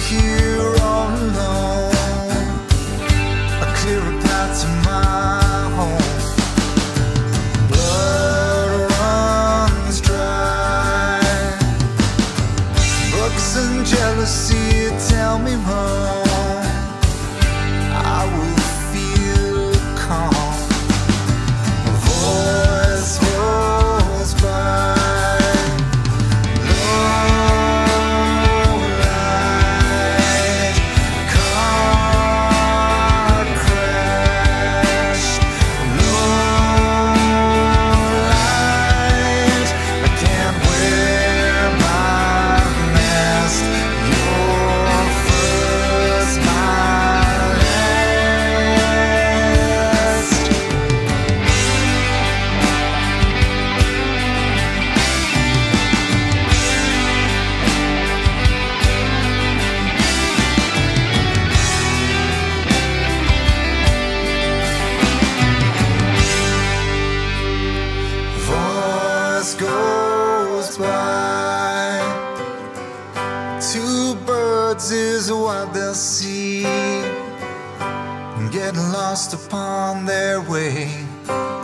here all alone, a clearer path to my home. Blood runs dry, books and jealousy tell me wrong. I will feel calm. A voice rolls by, low light, car crashed, low light. I can't wear my mask. Your first, my last. Voice goes by, two birds is what they'll see, getting lost upon their way.